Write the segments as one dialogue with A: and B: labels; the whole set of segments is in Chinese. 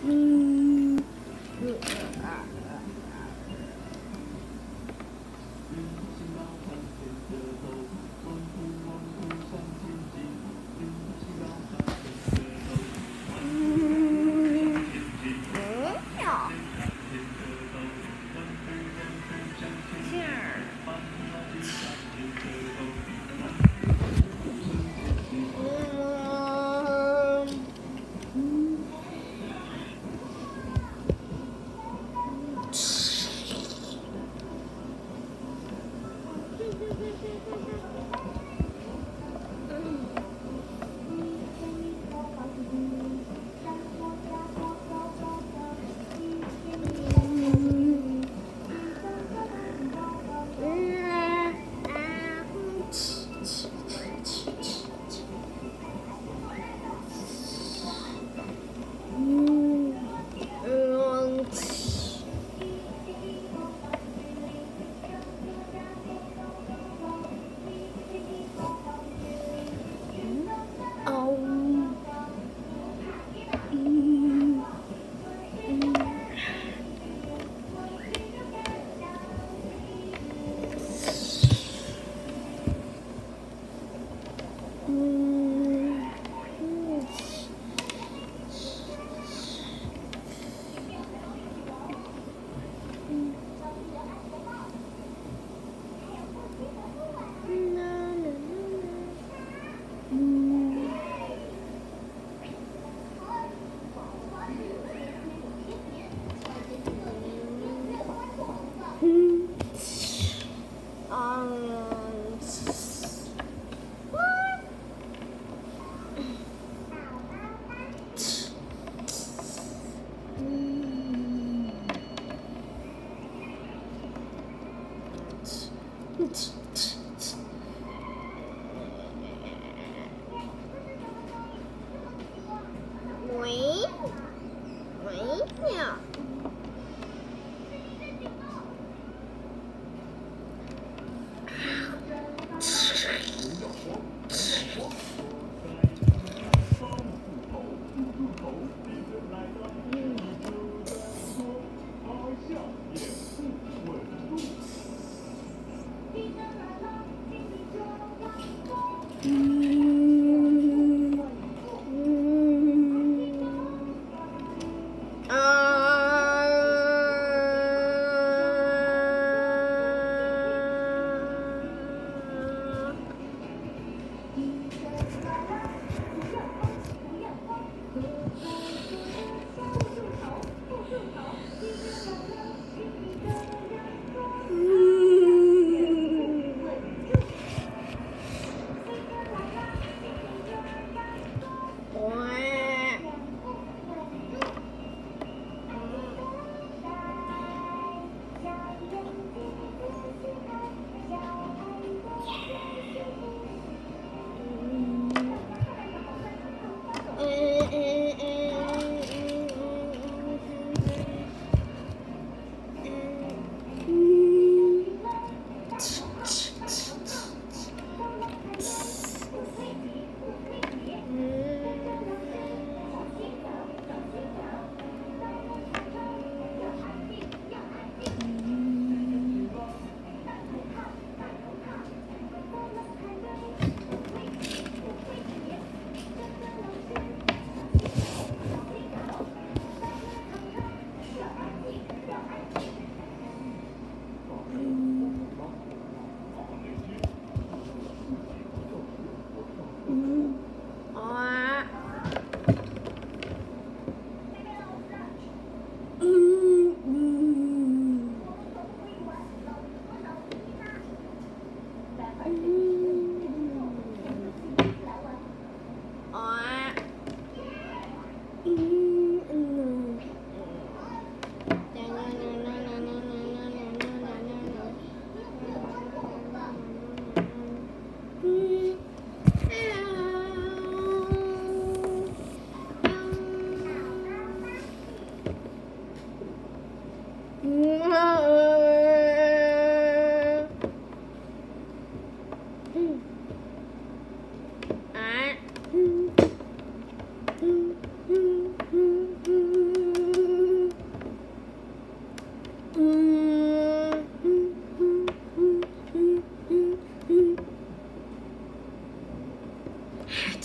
A: 嗯。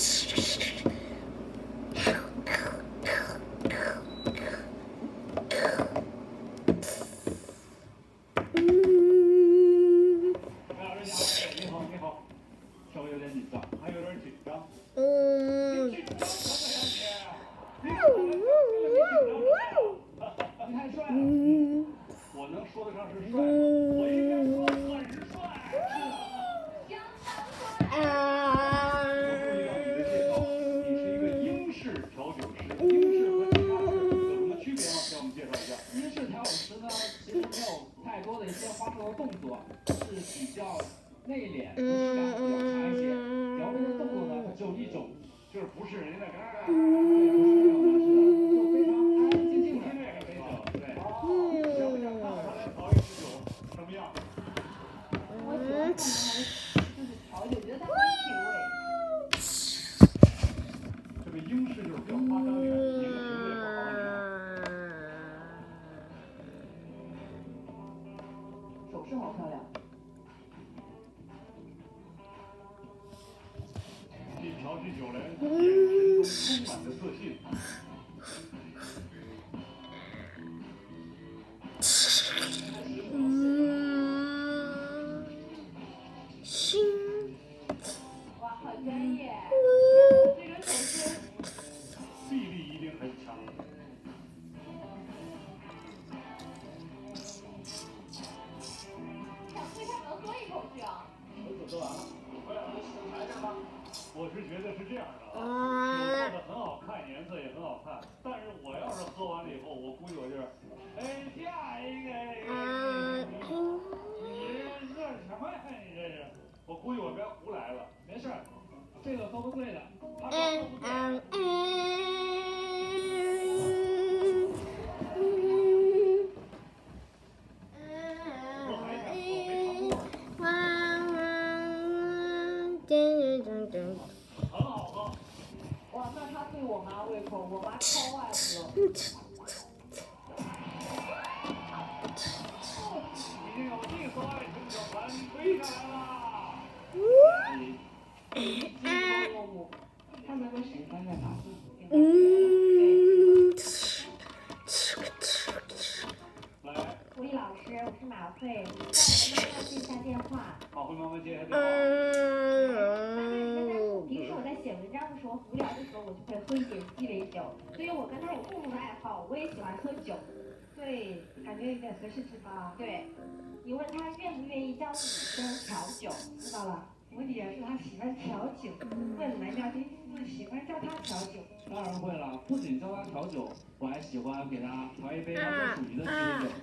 A: 合适是吧？对，你问他愿不愿意教女生调酒，知道了？我女儿说她喜欢调酒，问男嘉宾是不是喜欢教她调酒？
B: 当然会了，不仅教她调酒，我还喜欢给她调一杯她专属于的鸡尾酒。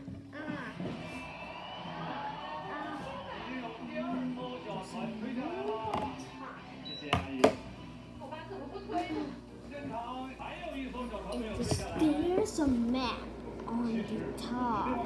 B: 已经有第二艘小船推下来了，谢谢阿姨。
A: 我爸怎么不推呢？
B: 现场还有一艘小船没有推下来。
C: There's a map on the top.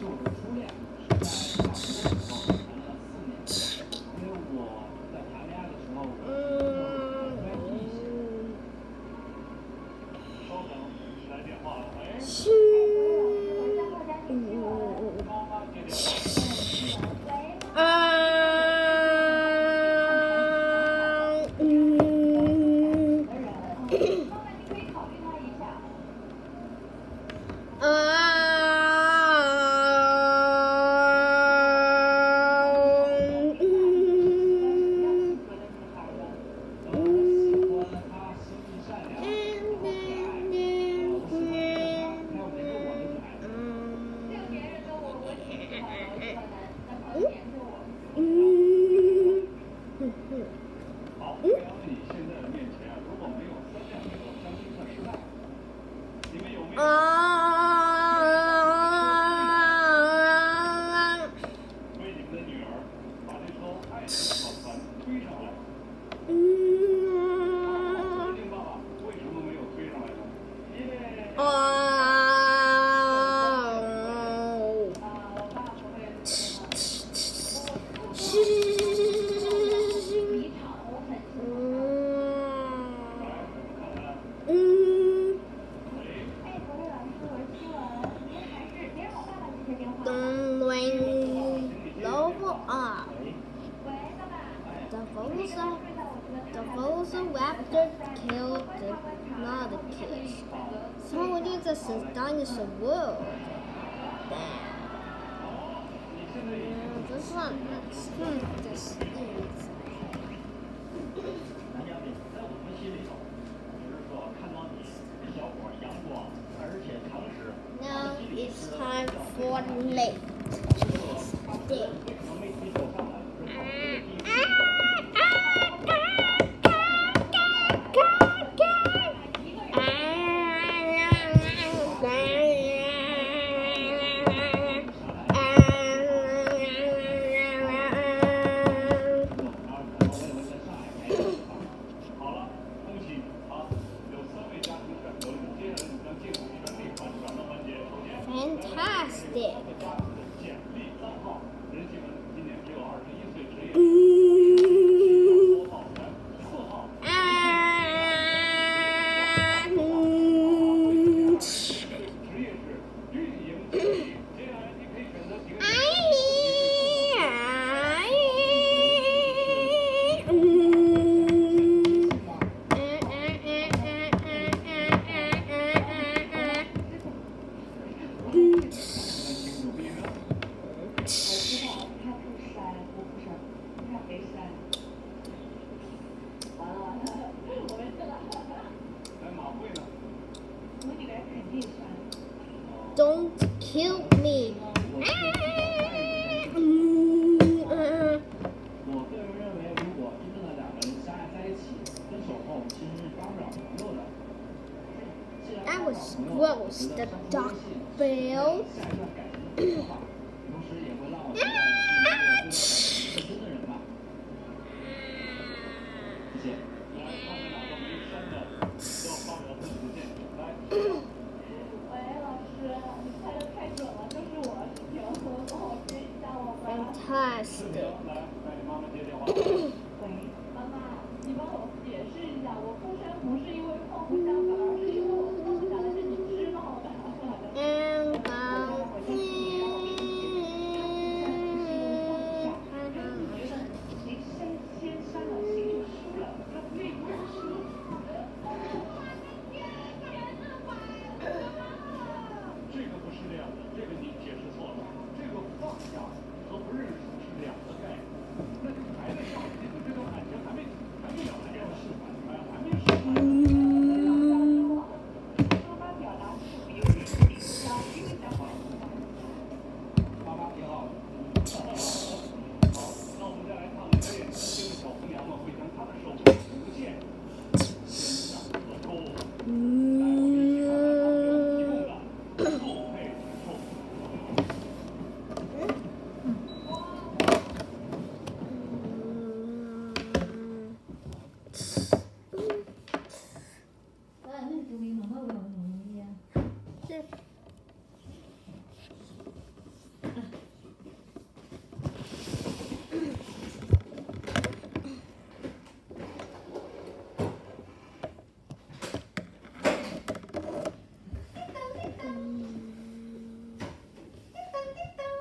B: 谈恋爱的时候， 好，在你现在的面前啊，如果没有3项这个相亲算失败。你们有没有？为你们的女儿把这艘爱情的好船推上来。决定爸爸为什么没有推上来呢？因为。我爸不会。
C: The velociraptor killed the Nauticus. So this is dinosaur world. This one this is.
B: 南嘉宾，在我们心里头，只是说看到你小伙阳光，而且诚实。
C: Now it's time for late. Fantastic. Don't kill me.
B: 我个人认为，如果真正的两个人相爱在一起，分手后其实是当不了朋友的。
C: That was gross. The duck bill.
B: 下一段感情的计划，同时也会让我知道你是一个真的人吧。谢谢。来，他们两个没删的，要发表自己的见解。来。
A: 喂，老师，你猜的太准了，就是我，是平和，帮我接一下我吧。
C: Fantastic.
B: 来，你妈妈接电话。
A: 喂，妈妈，你帮我解释一下，我出生不是因为碰不相反，而是因为我生下来是你知道的。
C: And